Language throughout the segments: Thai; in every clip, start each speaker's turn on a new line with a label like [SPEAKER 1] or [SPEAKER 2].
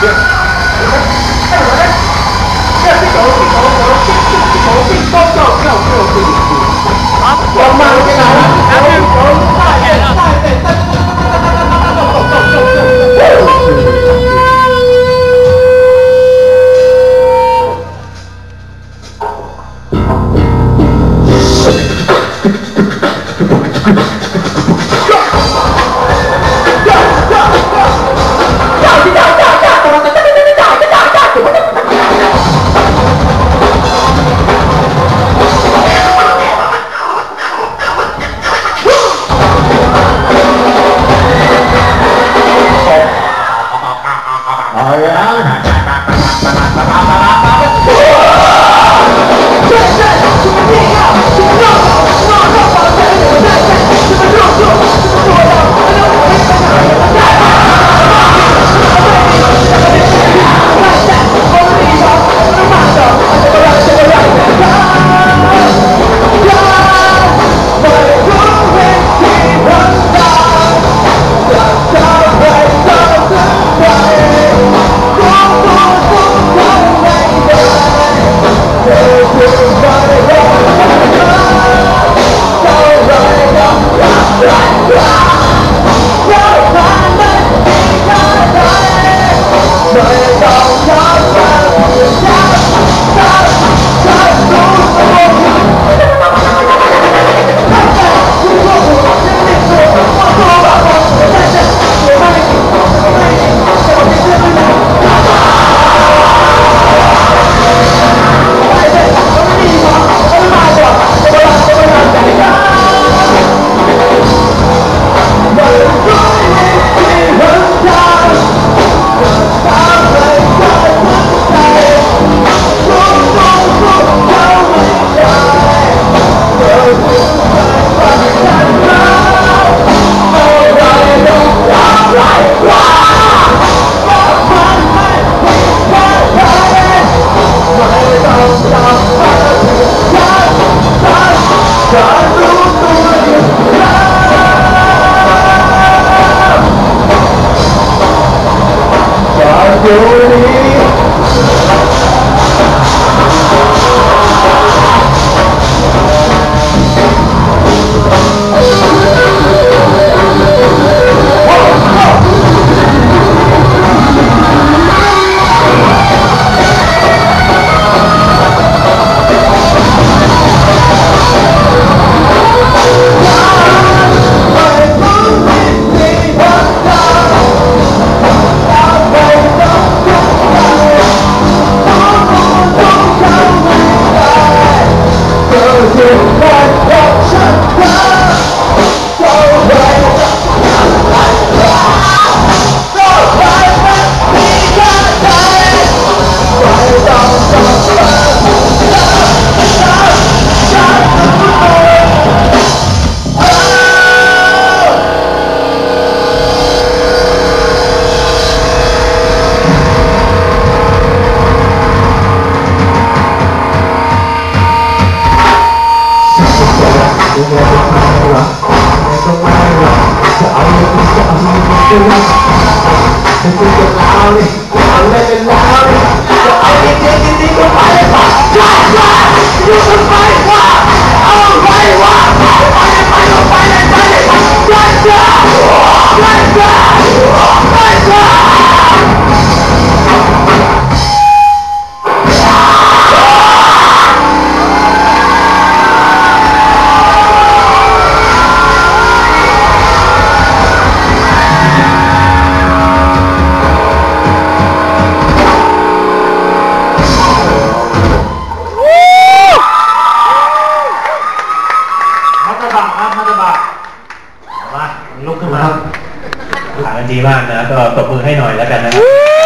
[SPEAKER 1] ดีมากนะก็ตบมือให้หน่อยแล้วกันนะ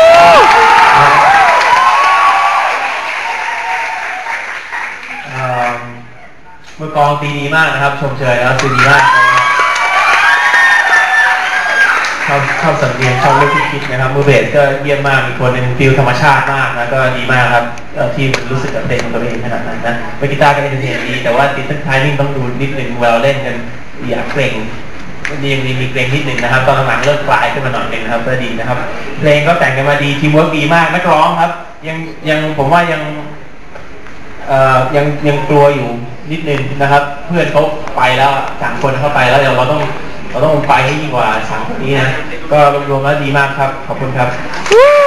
[SPEAKER 1] มือกองตีดีมากนะครับชมเชยแล้วตีดีมากชอบสังเกตชอบเรื่องที่คิดนะครับมือเบสก็เยี่ยมมากมีคนเป็นฟิลธรรมชาติมากนะก็ดีมากครับที่รู้สึกกับเพลงของตัวเองขนาดนั้นนะเมื่อกีตาร์ก็เอนเตอร์เทนดีแต่ว่าติดตั้งท้ายนิ่งต้องดูนิดนึงเวลาเล่นกันอย่าเกรงยังมีเพลงนิดหนึ่งนะครับตอนหลังเริ่มคลายขึ้นมาหน่อยหนึ่งนะครับก็ดีนะครับเพลงก็แต่งกันมาดีทีมเวิร์กดีมากนักร้องครับยังผมว่ายังกลัวอยู่นิดนึงนะครับเพื่อนเขาไปแล้ว3 คนเข้าไปแล้วเราต้องไปให้ยิ่งกว่า3 คนนี้นะก็รวมๆแล้วดีมากครับขอบคุณครับ